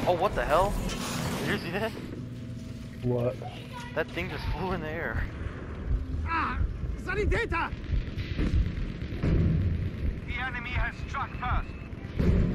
Oh, what the hell? Did you see that? What? That thing just flew in the air. Ah! Sanitäter! The enemy has struck first.